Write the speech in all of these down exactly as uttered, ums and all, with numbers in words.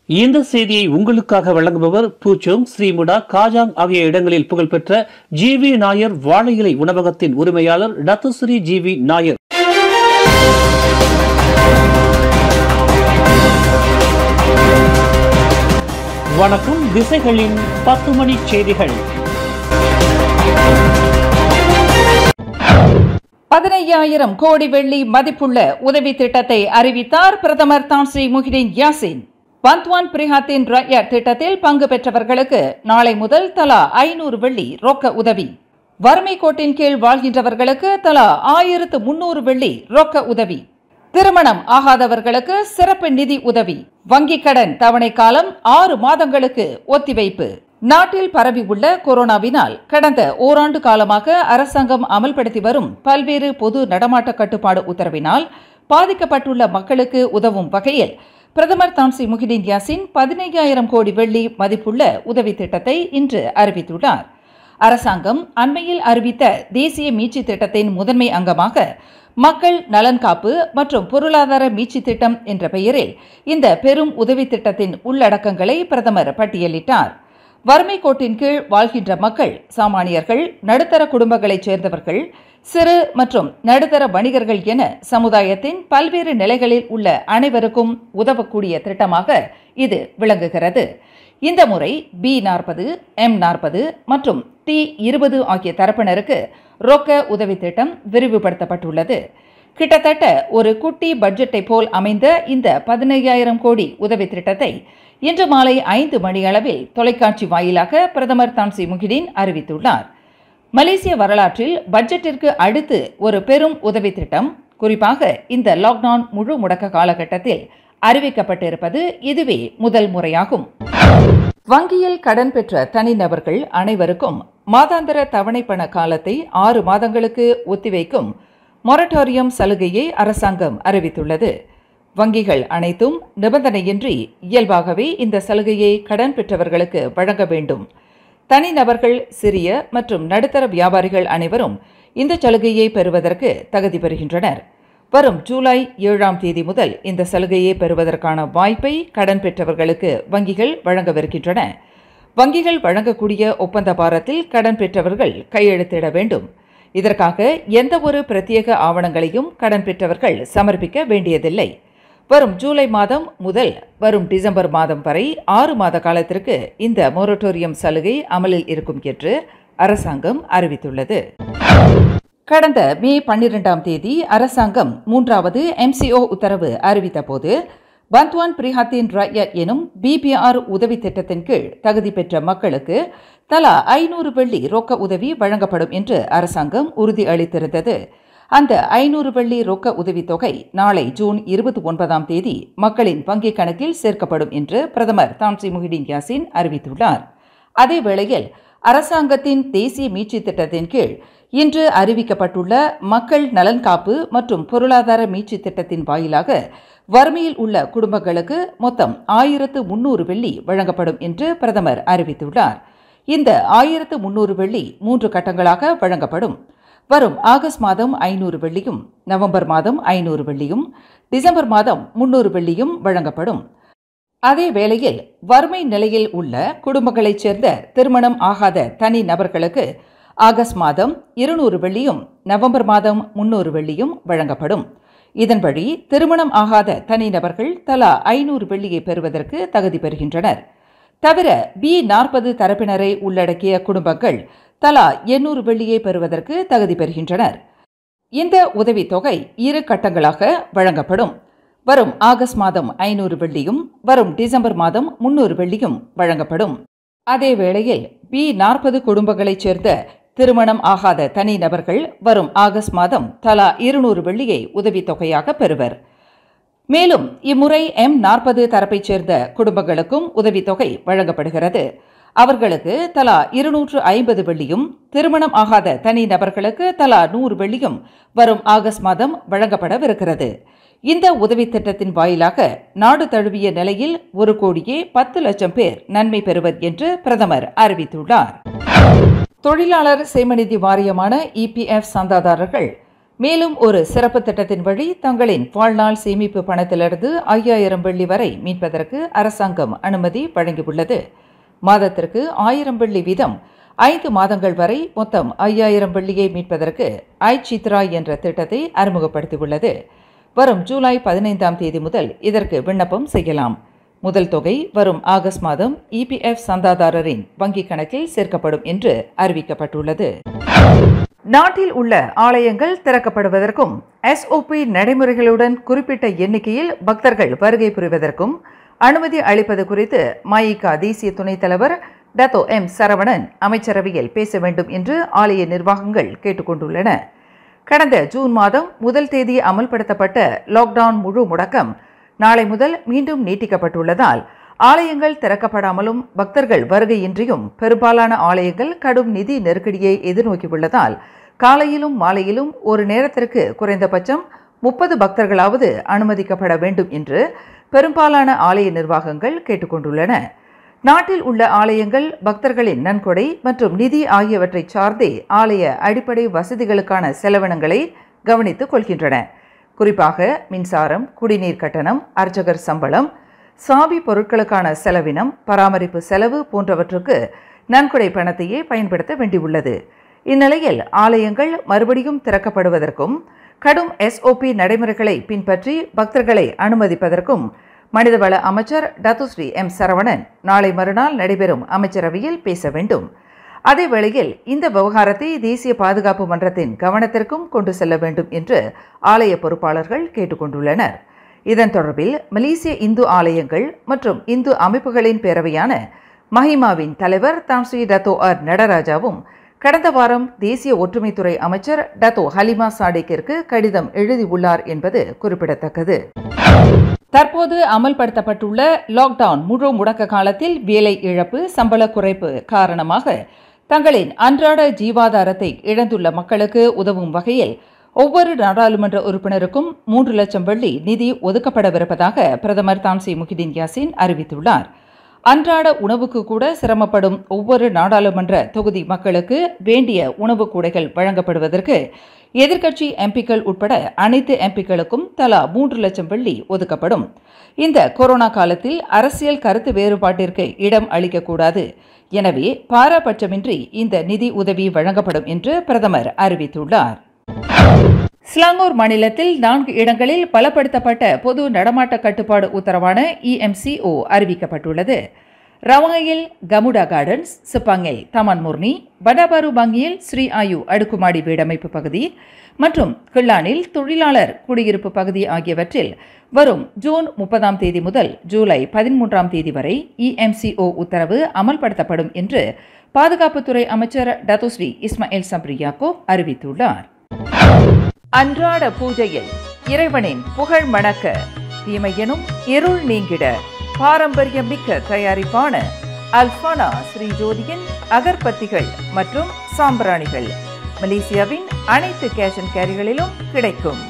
இந்த செய்தியை உங்களுக்காக வழங்குபவர் பூச்சோங், ஸ்ரீமுடா, காஜாங் ஆகிய இடங்களில் புகழ்பெற்ற ஜி வி நாயர் வாழை இலை உணவகத்தின் உரிமையாளர் டத்துஸ்ரீ ஜி வி நாயர். வணக்கம். திசைகளின் பத்து மணி செய்திகள். பதினையாயிரம் கோடி வெள்ளி மதிப்புள்ள உதவி திட்டத்தை அறிவித்தார் பிரதமர் தான் ஸ்ரீ முஹிடின் யாசின். பந்த்வான் பிரிஹாத்தின் ரயர் திட்டத்தில் பங்கு பெற்றவர்களுக்கு நாளை முதல் தலா ஐநூறு வெள்ளி ரொக்க உதவி. வறுமை கோட்டின் கீழ் வாழ்கின்றவர்களுக்கு தலா ஆயிரத்து முன்னூறு வெள்ளி ரொக்க உதவி. திருமணம் ஆகாதவர்களுக்கு சிறப்பு நிதி உதவி. வங்கிக் கடன் தவணை காலம் ஆறு மாதங்களுக்கு ஒத்திவைப்பு. நாட்டில் பரவியுள்ள கொரோனாவினால் கடந்த ஓராண்டு காலமாக அரசாங்கம் அமல்படுத்தி வரும் பல்வேறு பொது நடமாட்ட கட்டுப்பாடு உத்தரவினால் பாதிக்கப்பட்டுள்ள மக்களுக்கு உதவும் வகையில் பிரதமர் தான் ஸ்ரீ முஹிடின் யாசின் பதினையாயிரம் கோடி வெள்ளி மதிப்புள்ள உதவி திட்டத்தை இன்று அறிவித்துள்ளார். அரசாங்கம் அண்மையில் அறிவித்த தேசிய மீட்சி திட்டத்தின் முதன்மை அங்கமாக மக்கள் நலன் காப்பு மற்றும் பொருளாதார மீட்சி திட்டம் என்ற பெயரில் இந்த பெரும் உதவி திட்டத்தின் உள்ளடக்கங்களை பிரதமர் பட்டியலிட்டார். வறுமை கோட்டின் கீழ் வாழ்கின்ற மக்கள், சாமானியர்கள், நடுத்தர குடும்பங்களைச் சேர்ந்தவர்கள், சிறு மற்றும் நடுத்தர வணிகர்கள் என சமுதாயத்தின் பல்வேறு நிலைகளில் உள்ள அனைவருக்கும் உதவக்கூடிய திட்டமாக இது விளங்குகிறது. இந்த முறை பி நாற்பது, எம் நாற்பது மற்றும் டி இருபது ஆகிய தரப்பினருக்கு ரொக்க உதவி திட்டம் விரிவுபடுத்தப்பட்டுள்ளது. கிட்டத்தட்ட ஒரு குட்டி பட்ஜெட்டை போல் அமைந்த இந்த பதினையாயிரம் கோடி உதவி திட்டத்தை இன்று மாலை ஐந்து மணியளவில் தொலைக்காட்சி வாயிலாக பிரதமர் தான் ஸ்ரீ முஹிடின் அறிவித்துள்ளார். மலேசிய வரலாற்றில் பட்ஜெட்டிற்கு அடுத்து ஒரு பெரும் உதவி திட்டம், குறிப்பாக இந்த லாக்டவுன் முழு முடக்க காலகட்டத்தில் அறிவிக்கப்பட்டிருப்பது இதுவே முதல் முறையாகும். வங்கியில் கடன் பெற்ற தனிநபர்கள் அனைவருக்கும் மாதாந்திர தவணை பண காலத்தை ஆறு மாதங்களுக்கு ஒத்திவைக்கும் மொரட்டோரியம் சலுகையை அரசாங்கம் அறிவித்துள்ளது. வங்கிகள் அனைத்தும் நிபந்தனையின்றி இயல்பாகவே இந்த சலுகையை கடன் பெற்றவர்களுக்கு வழங்க வேண்டும். தனிநபர்கள், சிறிய மற்றும் நடுத்தர வியாபாரிகள் அனைவரும் இந்த சலுகையை பெறுவதற்கு தகுதி பெறுகின்றனர். வரும் ஜூலை ஏழாம் தேதி முதல் இந்த சலுகையை பெறுவதற்கான வாய்ப்பை கடன் பெற்றவர்களுக்கு வங்கிகள் வழங்கவிருக்கின்றன. வங்கிகள் வழங்கக்கூடிய ஒப்பந்த பாரத்தில் கடன் பெற்றவர்கள் கையெழுத்திட வேண்டும். இதற்காக எந்த ஒரு பிரத்யேக ஆவணங்களையும் கடன் பெற்றவர்கள் சமர்ப்பிக்க வேண்டியதில்லை. வரும் ஜூலை மாதம் முதல் வரும் டிசம்பர் மாதம் வரை ஆறு மாத காலத்திற்கு இந்த மொரட்டோரியம் சலுகை அமலில் இருக்கும் என்று அரசாங்கம் அறிவித்துள்ளது. கடந்த மே பன்னிரெண்டாம் தேதி அரசாங்கம் மூன்றாவது எம்சிஓ உத்தரவு அறிவித்த போது பந்த்வான் பிரிஹாத்தின் ரயர் எனும் பிபிஆர் உதவி திட்டத்தின் கீழ் தகுதி பெற்ற மக்களுக்கு தலா ஐநூறு வெள்ளி ரொக்க உதவி வழங்கப்படும் என்று அரசாங்கம் உறுதி அளித்திருந்தது. அந்த ஐநூறு வெள்ளி ரொக்க உதவி தொகை நாளை ஜூன் இருபத்தி ஒன்பதாம் தேதி மக்களின் வங்கிக் கணக்கில் சேர்க்கப்படும் என்று பிரதமர் தான் ஸ்ரீ முஹிடின் யாசின் அறிவித்துள்ளார். அதே வேளையில் அரசாங்கத்தின் தேசிய மீட்சி திட்டத்தின் கீழ் இன்று அறிவிக்கப்பட்டுள்ள மக்கள் நலன் காப்பு மற்றும் பொருளாதார மீட்சி திட்டத்தின் வாயிலாக வறுமையில் உள்ள குடும்பங்களுக்கு மொத்தம் ஆயிரத்து முன்னூறு வெள்ளி வழங்கப்படும் என்று பிரதமர் அறிவித்துள்ளார். இந்த ஆயிரத்து முன்னூறு வெள்ளி மூன்று கட்டங்களாக வழங்கப்படும். வரும் ஆகஸ்ட் மாதம் ஐநூறு வெள்ளியும், நவம்பர் மாதம் ஐநூறு வெள்ளியும், டிசம்பர் மாதம் முன்னூறு வெள்ளியும் வழங்கப்படும். அதே வேளையில் வறுமை நிலையில் உள்ள குடும்பங்களைச் சேர்ந்த திருமணம் ஆகாத தனி நபர்களுக்கு ஆகஸ்ட் மாதம் இருநூறு வெள்ளியும், நவம்பர் மாதம் முன்னூறு வெள்ளியும் வழங்கப்படும். இதன்படி திருமணம் ஆகாத தனிநபர்கள் தலா ஐநூறு வெள்ளியை பெறுவதற்கு தகுதி பெறுகின்றனர். தவிர பி நாற்பது தரப்பினரை உள்ளடக்கிய குடும்பங்கள் தலா எண்ணூறு வெள்ளியை பெறுவதற்கு தகுதி பெறுகின்றனர். இந்த உதவித்தொகை இரு கட்டங்களாக வழங்கப்படும். வரும் ஆகஸ்ட் மாதம் ஐநூறு வெள்ளியும், வரும் டிசம்பர் மாதம் முன்னூறு வெள்ளியும் வழங்கப்படும். அதே வேளையில் பி நாற்பது குடும்பங்களைச் சேர்ந்த திருமணம் ஆகாத தனி நபர்கள் வரும் ஆகஸ்ட் மாதம் தலா இருநூறு வெள்ளியை உதவித்தொகையாக பெறுவர். மேலும் இம்முறை எம் நாற்பது தரப்பைச் சேர்ந்த குடும்பங்களுக்கும் உதவித்தொகை வழங்கப்படுகிறது. அவர்களுக்கு தலா இருநூற்று ஐம்பது வெள்ளியும், திருமணம் ஆகாத தனி நபர்களுக்கு தலா நூறு வெள்ளியும் வரும் ஆகஸ்ட் மாதம் வழங்கப்படவிருக்கிறது. இந்த உதவி திட்டத்தின் வாயிலாக நாடு தழுவிய நிலையில் ஒரு கோடியே பத்து லட்சம் பேர் நன்மை பெறுவர் என்று பிரதமர் அறிவித்துள்ளார். தொழிலாளர் சேமநிதி வாரியமான இபிஎஃப் சந்தாதாரர்கள் மேலும் ஒரு சிறப்பு திட்டத்தின் வழி தங்களின் வாழ்நாள் சேமிப்பு பணத்திலிருந்து ஐயாயிரம் வெள்ளி வரை மீட்பதற்கு அரசாங்கம் அனுமதி வழங்கியுள்ளது. மாதத்திற்கு ஆயிரம் வெள்ளி வீதம் ஐந்து மாதங்கள் வரை மொத்தம் ஐயாயிரம் வெள்ளியை மீட்பதற்கு ஐ சித்ரா என்ற திட்டத்தை அறிமுகப்படுத்தியுள்ளது. வரும் ஜூலை பதினைந்தாம் தேதி முதல் இதற்கு விண்ணப்பம் செய்யலாம். முதல் தொகை வரும் ஆகஸ்ட் மாதம் இபிஎஃப் சந்தாதாரரின் வங்கிக் கணக்கில் சேர்க்கப்படும் என்று அறிவிக்கப்பட்டுள்ளது. நாட்டில் உள்ள ஆலயங்கள் திறக்கப்படுவதற்கும் எஸ்ஓபி நடைமுறைகளுடன் குறிப்பிட்ட எண்ணிக்கையில் பக்தர்கள் வருகை புரிவதற்கும் அனுமதி அளிப்பது குறித்து மயிகா தேசிய துணைத் தலைவர் டத்தோ எம் சரவணன் அமைச்சரவையில் பேச வேண்டும் என்று ஆலய நிர்வாகங்கள் கேட்டுக்கொண்டுள்ளன. கடந்த ஜூன் மாதம் முதல் தேதி அமல்படுத்தப்பட்ட லாக்டவுன் முழு முடக்கம் நாளை முதல் மீண்டும் நீட்டிக்கப்பட்டுள்ளதால் ஆலயங்கள் திறக்கப்படாமலும் பக்தர்கள் வருகையின்றியும் பெரும்பாலான ஆலயங்கள் கடும் நிதி நெருக்கடியை எதிர்நோக்கியுள்ளதால் காலையிலும் மாலையிலும் ஒரு நேரத்திற்கு குறைந்தபட்சம் முப்பது பக்தர்களாவது அனுமதிக்கப்பட வேண்டும் என்று பெரும்பாலான ஆலய நிர்வாகங்கள் கேட்டுக்கொண்டுள்ளன. நாட்டில் உள்ள ஆலயங்கள் பக்தர்களின் நன்கொடை மற்றும் நிதி ஆகியவற்றை சார்ந்தே ஆலய அடிப்படை வசதிகளுக்கான செலவினங்களை கவனித்துக் கொள்கின்றன. குறிப்பாக மின்சாரம், குடிநீர் கட்டணம், அர்ச்சகர் சம்பளம், சாவி பொருட்களுக்கான செலவினம், பராமரிப்பு செலவு போன்றவற்றுக்கு நன்கொடை பணத்தையே பயன்படுத்த வேண்டியுள்ளது. இந்நிலையில் ஆலயங்கள் மறுபடியும் திறக்கப்படுவதற்கும் கடும் எஸ்ஓபி நடைமுறைகளை பின்பற்றி பக்தர்களை அனுமதிப்பதற்கும் மனிதவள அமைச்சர் டத்துஸ்ரீ எம் சரவணன் நாளை மறுநாள் நடைபெறும் அமைச்சரவையில் பேச வேண்டும். அதேவேளையில் இந்த விவகாரத்தை தேசிய பாதுகாப்பு மன்றத்தின் கவனத்திற்கும் கொண்டு செல்ல வேண்டும் என்று ஆலய பொறுப்பாளர்கள் கேட்டுக்கொண்டுள்ளனர். இதன் தொடர்பில் மலேசிய இந்து ஆலயங்கள் மற்றும் இந்து அமைப்புகளின் பேரவையான மஹிமாவின் தலைவர் தாம்ஸ்ரீ டத்தோ ஆர் நடராஜாவும் கடந்த வாரம் தேசிய ஒற்றுமைத்துறை அமைச்சர் டத்தோ ஹலிமா சாடிக்கிற்கு கடிதம் எழுதியுள்ளார் என்பது குறிப்பிடத்தக்கது. தற்போது அமல்படுத்தப்பட்டுள்ள லாக்டவுன் முழு முடக்க காலத்தில் வேலை இழப்பு, சம்பள குறைப்பு காரணமாக தங்களின் அன்றாட ஜீவாதாரத்தை இழந்துள்ள மக்களுக்கு உதவும் வகையில் ஒவ்வொரு நாடாளுமன்ற உறுப்பினருக்கும் மூன்று லட்சம் வெள்ளி நிதி ஒதுக்கப்படவிருப்பதாக பிரதமர் தான்சி முஹிடின் யாசின் அறிவித்துள்ளார். அன்றாட உணவுக்கு கூட சிரமப்படும் ஒவ்வொரு நாடாளுமன்ற தொகுதி மக்களுக்கு வேண்டிய உணவு கூடைகள் வழங்கப்படுவதற்கு எதிர்க்கட்சி எம்பிக்கள் உட்பட அனைத்து எம்பிக்களுக்கும் தலா மூன்று லட்சம் வெள்ளி ஒதுக்கப்படும். இந்த கொரோனா காலத்தில் அரசியல் கருத்து வேறுபாட்டிற்கு இடம் அளிக்கக்கூடாது. எனவே பாரபட்சமின்றி இந்த நிதி உதவி வழங்கப்படும் என்று பிரதமர் அறிவித்துள்ளார். ஸ்லாங்கூர் மாநிலத்தில் நான்கு இடங்களில் பலப்படுத்தப்பட்ட பொது நடமாட்ட கட்டுப்பாடு உத்தரவான இஎம்சிஓ அறிவிக்கப்பட்டுள்ளது. ரவாயில் கமுடா கார்டன்ஸ், சிப்பாங்கில் தமான் முர்னி, படாபாரு பாங்கியில் ஸ்ரீ ஆயு அடுக்குமாடி வீடமைப்பு பகுதி மற்றும் கிள்ளானில் தொழிலாளர் குடியிருப்பு பகுதி ஆகியவற்றில் வரும் ஜூன் முப்பதாம் தேதி முதல் ஜூலை பதிமூன்றாம் தேதி வரை இஎம்சிஓ உத்தரவு அமல்படுத்தப்படும் என்று பாதுகாப்புத்துறை அமைச்சர் டத்துஸ்ரீ இஸ்மாயில் சப்ரி யாக்கூப் அறிவித்துள்ளார். அன்றாட பூஜையில் இறைவனின் புகழ் மணக்க, தீமையெனும் இருள் நீங்கிட பாரம்பரியமிக்க தயாரிப்பான அல்ஃபானா ஸ்ரீ ஜோதியின் அகர்பத்திகள் மற்றும் சாம்பிராணிகள் மலேசியாவின் அனைத்து கேஷ் அண்ட் கேரிகளிலும் கிடைக்கும்.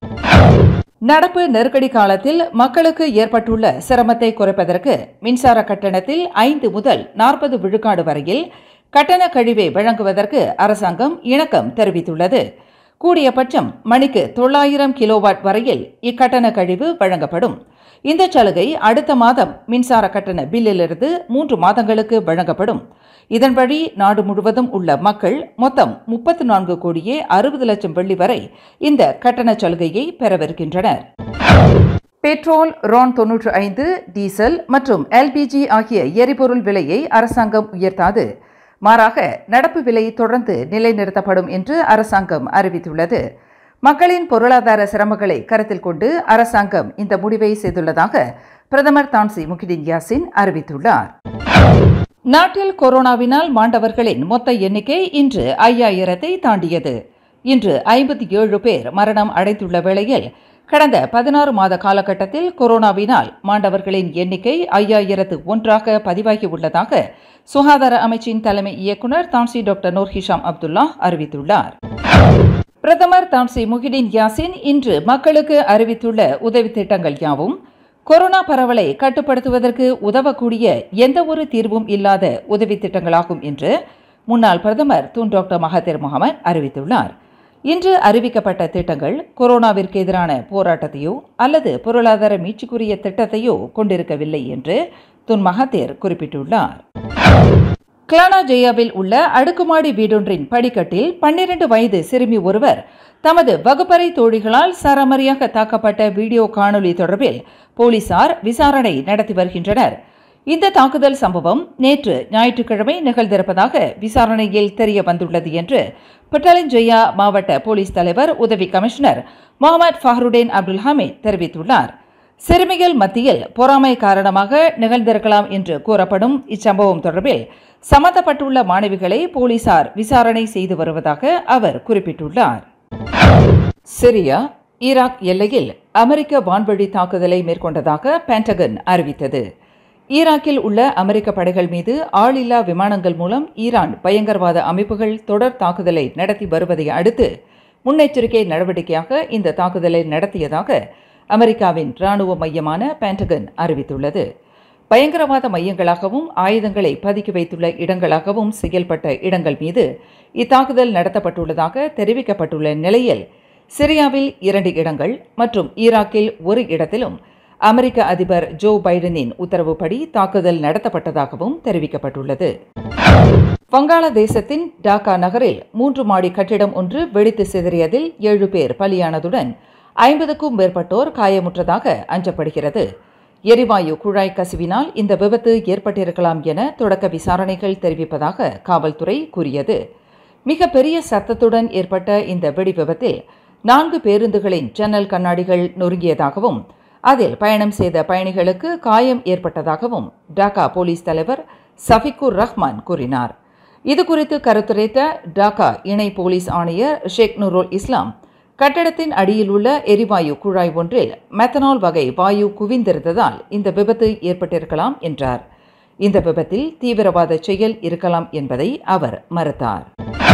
நடப்பு நெருக்கடி காலத்தில் மக்களுக்கு ஏற்பட்டுள்ள சிரமத்தை குறைப்பதற்கு மின்சார கட்டணத்தில் ஐந்து முதல் நாற்பது விழுக்காடு வரையில் கட்டண கழிவை வழங்குவதற்கு அரசாங்கம் இணக்கம் தெரிவித்துள்ளது. கூடியபட்சம் மணிக்கு தொள்ளாயிரம் கிலோவாட் வரையில் இக்கட்டண கழிவு வழங்கப்படும். இந்த சலுகை அடுத்த மாதம் மின்சார கட்டண பில்லிலிருந்து மூன்று மாதங்களுக்கு வழங்கப்படும். இதன் வழி நாடு முழுவதும் உள்ள மக்கள் மொத்தம் முப்பத்தி நான்கு கோடியே அறுபது லட்சம் வெள்ளி வரை இந்த கட்டண சலுகையை பெறவிருக்கின்றனர். பெட்ரோல், ரான் தொன்னூற்று ஐந்து, டீசல் மற்றும் எல்பிஜி ஆகிய எரிபொருள் விலையை அரசாங்கம் உயர்த்தாது. மாறாக நடப்பு விலை தொடர்ந்து நிலைநிறுத்தப்படும் என்று அரசாங்கம் அறிவித்துள்ளது. மக்களின் பொருளாதார சிரமங்களை கருத்தில் கொண்டு அரசாங்கம் இந்த முடிவை செய்துள்ளதாக பிரதமர் தான்சி முஹிடின் யாசின் அறிவித்துள்ளார். நாட்டில் கொரோனாவினால் மாண்டவர்களின் மொத்த எண்ணிக்கை இன்று ஐயாயிரத்தை தாண்டியது. இன்று ஐம்பத்தி ஏழு பேர் மரணம் அடைந்துள்ள வேளையில் கடந்த பதினாறு மாத காலகட்டத்தில் கொரோனாவினால் மாண்டவர்களின் எண்ணிக்கை ஐயாயிரத்து ஒன்றாக பதிவாகியுள்ளதாக சுகாதார அமைச்சின் தலைமை இயக்குநர் Tan Sri doctor Noor Hisham Abdullah அறிவித்துள்ளார். பிரதமர் தான்சி முஹிடின் யாசின் இன்று மக்களுக்கு அறிவித்துள்ள உதவி திட்டங்கள் யாவும் கொரோனா பரவலை கட்டுப்படுத்துவதற்கு உதவக்கூடிய எந்த ஒரு தீர்வும் இல்லாத உதவி திட்டங்களாகும் என்று முன்னாள் பிரதமர் தூன் டாக்டர் மகாதீர் முகமது அறிவித்துள்ளார். இன்று அறிவிக்கப்பட்ட திட்டங்கள் கொரோனாவிற்கு எதிரான போராட்டத்தையோ அல்லது பொருளாதார மீட்சிக்குரிய திட்டத்தையோ கொண்டிருக்கவில்லை என்று துன் மகாதீர் குறிப்பிட்டுள்ளார். கிளானா ஜெயாவில் உள்ள அடுக்குமாடி வீடொன்றின் படிக்கட்டில் பன்னிரண்டு வயது சிறுமி ஒருவர் தமது வகுப்பறை தோழிகளால் சரமாரியாக தாக்கப்பட்ட வீடியோ காணொலி தொடர்பில் போலீசார் விசாரணை நடத்தி வருகின்றனர். இந்த தாக்குதல் சம்பவம் நேற்று ஞாயிற்றுக்கிழமை நிகழ்ந்திருப்பதாக விசாரணையில் தெரிய வந்துள்ளது என்று பட்டாலிஞ்சயா மாவட்ட போலீஸ் தலைவர் உதவி commissioner Mohamad Fahrudin Abdul Hamid தெரிவித்துள்ளார். சிறுமிகள் மத்தியில் பொறாமை காரணமாக நிகழ்ந்திருக்கலாம் என்று கூறப்படும் இச்சம்பவம் தொடர்பில் சம்பந்தப்பட்டுள்ள மாணவிகளை போலீசார் விசாரணை செய்து வருவதாக அவர் குறிப்பிட்டுள்ளார். சிரியா ஈராக் எல்லையில் அமெரிக்க வான்வழி தாக்குதலை மேற்கொண்டதாக பென்டகன் அறிவித்தது. ஈராக்கில் உள்ள அமெரிக்க படைகள் மீது ஆளில்லா விமானங்கள் மூலம் ஈரான் பயங்கரவாத அமைப்புகள் தொடர் தாக்குதலை நடத்தி வருவதை அடுத்து முன்னெச்சரிக்கை நடவடிக்கையாக இந்த தாக்குதலை நடத்தியதாக அமெரிக்காவின் இராணுவ மையமான பென்டகன் அறிவித்துள்ளது. பயங்கரவாத மையங்களாகவும் ஆயுதங்களை பதுக்கி வைத்துள்ள இடங்களாகவும் செயல்பட்ட இடங்கள் மீது இத்தாக்குதல் நடத்தப்பட்டுள்ளதாக தெரிவிக்கப்பட்டுள்ள நிலையில் சிரியாவில் இரண்டு இடங்கள் மற்றும் ஈராக்கில் ஒரு இடத்திலும் அமெரிக்க அதிபர் ஜோ பைடனின் உத்தரவுப்படி தாக்குதல் நடத்தப்பட்டதாகவும் தெரிவிக்கப்பட்டுள்ளது. வங்காளதேசத்தின் டாக்கா நகரில் மூன்று மாடி கட்டிடம் ஒன்று வெடித்து சிதறியதில் ஏழு பேர் பலியானதுடன் ஐம்பதுக்கும் மேற்பட்டோர் காயமுற்றதாக அஞ்சப்படுகிறது. எரிவாயு குழாய் கசிவினால் இந்த விபத்து ஏற்பட்டிருக்கலாம் என தொடக்க விசாரணைகள் தெரிவிப்பதாக காவல்துறை கூறியது. மிக பெரிய சத்தத்துடன் ஏற்பட்ட இந்த வெடி விபத்தில் நான்கு பேருந்துகளின் ஜன்னல் கண்ணாடிகள் நொறுங்கியதாகவும் அதில் பயணம் செய்த பயணிகளுக்கு காயம் ஏற்பட்டதாகவும் டாக்கா போலீஸ் தலைவர் சஃபிகுர் ரஹ்மான் கூறினார். இதுகுறித்து கருத்துரைத்த டாக்கா இணை போலீஸ் ஆணையர் ஷேக் நூருல் இஸ்லாம் கட்டடத்தின் அடியில் உள்ள எரிவாயு குழாய் ஒன்றில் மெத்தனால் வகை வாயு குவிந்திருந்ததால் இந்த விபத்து ஏற்பட்டிருக்கலாம் என்றார். இந்த விபத்தில் தீவிரவாத செயல் இருக்கலாம் என்பதை அவர் மறுத்தார்.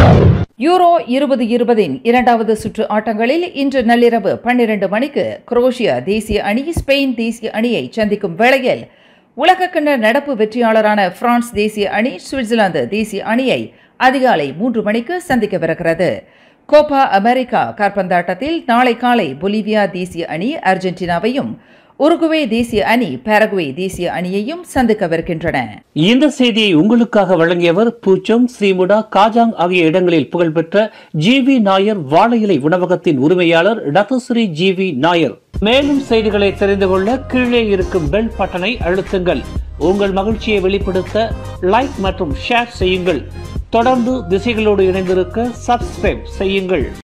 யூரோ இருபது இருபதின் இரண்டாவது சுற்று ஆட்டங்களில் இன்று நள்ளிரவு பன்னிரண்டு மணிக்கு குரோஷியா தேசிய அணி ஸ்பெயின் தேசிய அணியை சந்திக்கும் வேளையில் உலகக்கிண்ண நடப்பு வெற்றியாளரான பிரான்ஸ் தேசிய அணி சுவிட்சர்லாந்து தேசிய அணியை அதிகாலை மூன்று மணிக்கு சந்திக்கவிருக்கிறது. கோப்பா அமெரிக்கா காற்பந்தாட்டத்தில் நாளை காலை பொலிவியா தேசிய அணி அர்ஜென்டினாவையும் உருகுவே தேசிய அணி பாரகுவே தேசிய அணியையும் சந்திக்கவிருக்கின்றன. இந்த செய்தியை உங்களுக்காக வழங்கியவர் பூச்சோங், ஸ்ரீமுடா, காஜாங் ஆகிய இடங்களில் புகழ்பெற்ற ஜிவி நாயர் வாழை இலை உணவகத்தின் உரிமையாளர் டத்துஸ்ரீ ஜிவி நாயர். மேலும் செய்திகளை தெரிந்து கொள்ள கீழே இருக்கும் பெல் பட்டனை அழுத்துங்கள். உங்கள் மகிழ்ச்சியை வெளிப்படுத்த லைக் மற்றும் ஷேர் செய்யுங்கள். தொடர்ந்து திசைகளோடு இணைந்திருக்க சப்ஸ்கிரைப் செய்யுங்கள்.